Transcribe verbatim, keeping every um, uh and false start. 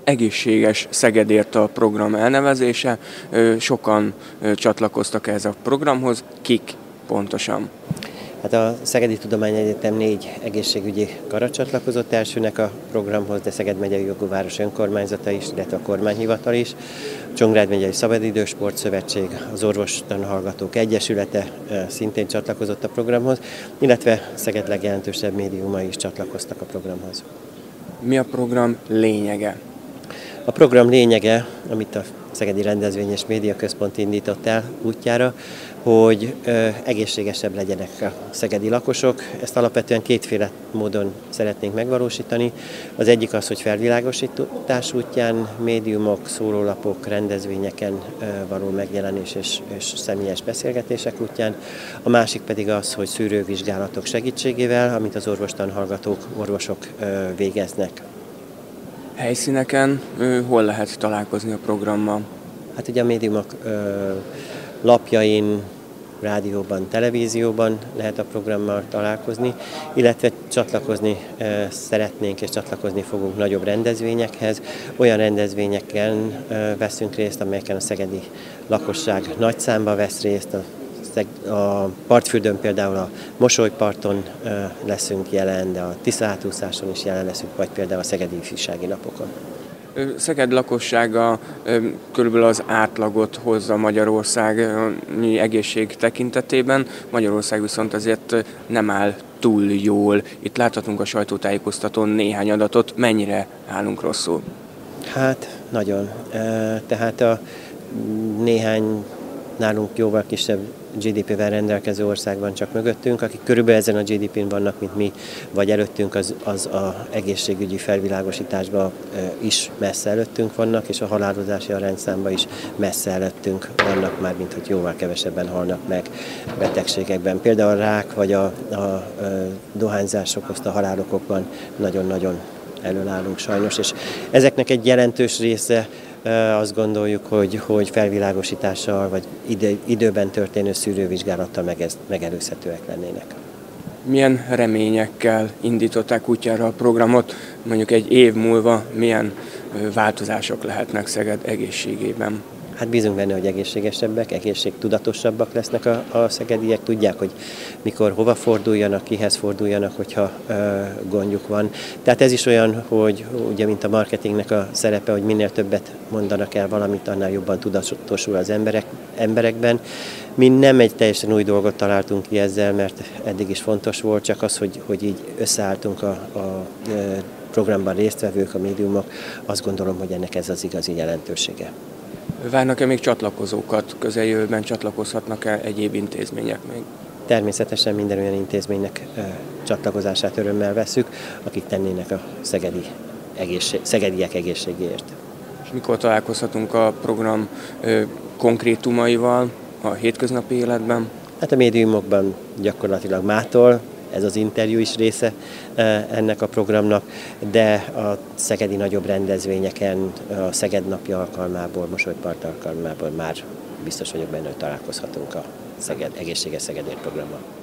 Egészséges Szegedért a program elnevezése. Sokan csatlakoztak ehhez a programhoz. Kik pontosan? Hát a Szegedi Tudományegyetem négy egészségügyi kara csatlakozott elsőnek a programhoz, de Szeged megyei jogú város önkormányzata is, illetve a kormányhivatal is. A Csongrád megyei Szabadidős Sportszövetség, az Orvostanhallgatók Egyesülete szintén csatlakozott a programhoz, illetve Szeged legjelentősebb médiumai is csatlakoztak a programhoz. Mi a program lényege? A program lényege, amit a Szegedi Rendezvény és Média Központ indított el útjára, hogy ö, egészségesebb legyenek a szegedi lakosok. Ezt alapvetően kétféle módon szeretnénk megvalósítani. Az egyik az, hogy felvilágosítás útján, médiumok, szórólapok, rendezvényeken ö, való megjelenés és, és személyes beszélgetések útján. A másik pedig az, hogy szűrővizsgálatok segítségével, amit az orvostanhallgatók, orvosok ö, végeznek. Helyszíneken hol lehet találkozni a programmal? Hát ugye a médiumok ö, lapjain, rádióban, televízióban lehet a programmal találkozni, illetve csatlakozni ö, szeretnénk és csatlakozni fogunk nagyobb rendezvényekhez. Olyan rendezvényeken ö, veszünk részt, amelyeken a szegedi lakosság nagy számban vesz részt. A A partfürdőn például a Mosolyparton leszünk jelen, de a Tisza átúszáson is jelen leszünk, vagy például a Szegedi Ifjúsági Napokon. Szeged lakossága körülbelül az átlagot hozza Magyarország egészség tekintetében. Magyarország viszont azért nem áll túl jól. Itt láthatunk a sajtótájékoztatón néhány adatot. Mennyire állunk rosszul? Hát nagyon. Tehát a néhány nálunk jóval kisebb gé dé pével rendelkező ország van csak mögöttünk, akik körülbelül ezen a gé dé pén vannak, mint mi, vagy előttünk, az, az a egészségügyi felvilágosításban is messze előttünk vannak, és a halálozási arányszámban is messze előttünk vannak már, mint hogy jóval kevesebben halnak meg betegségekben. Például a rák vagy a, a, a dohányzás okozta halálokokban nagyon-nagyon előállunk sajnos, és ezeknek egy jelentős része azt gondoljuk, hogy, hogy felvilágosítással vagy idő, időben történő szűrővizsgálattal megelőzhetőek lennének. Milyen reményekkel indították útjára a programot? Mondjuk egy év múlva milyen változások lehetnek Szeged egészségében? Hát bízunk benne, hogy egészségesebbek, egészségtudatosabbak lesznek a, a szegediek, tudják, hogy mikor hova forduljanak, kihez forduljanak, hogyha ö, gondjuk van. Tehát ez is olyan, hogy ugye, mint a marketingnek a szerepe, hogy minél többet mondanak el valamit, annál jobban tudatosul az emberek, emberekben. Mi nem egy teljesen új dolgot találtunk ki ezzel, mert eddig is fontos volt, csak az, hogy, hogy így összeálltunk a, a programban résztvevők, a médiumok, azt gondolom, hogy ennek ez az igazi jelentősége. Várnak-e még csatlakozókat? Közeljövőben csatlakozhatnak-e egyéb intézmények még? Természetesen minden olyan intézménynek ö, csatlakozását örömmel veszük, akik tennének a szegedi egészség, szegediek egészségéért. És mikor találkozhatunk a program ö, konkrétumaival a hétköznapi életben? Hát a médiumokban gyakorlatilag mától, ez az interjú is része ennek a programnak, de a szegedi nagyobb rendezvényeken, a Szeged napja alkalmából, Mosolypart alkalmából már biztos vagyok benne, hogy találkozhatunk a Szeged, Egészséges Szegedért programmal.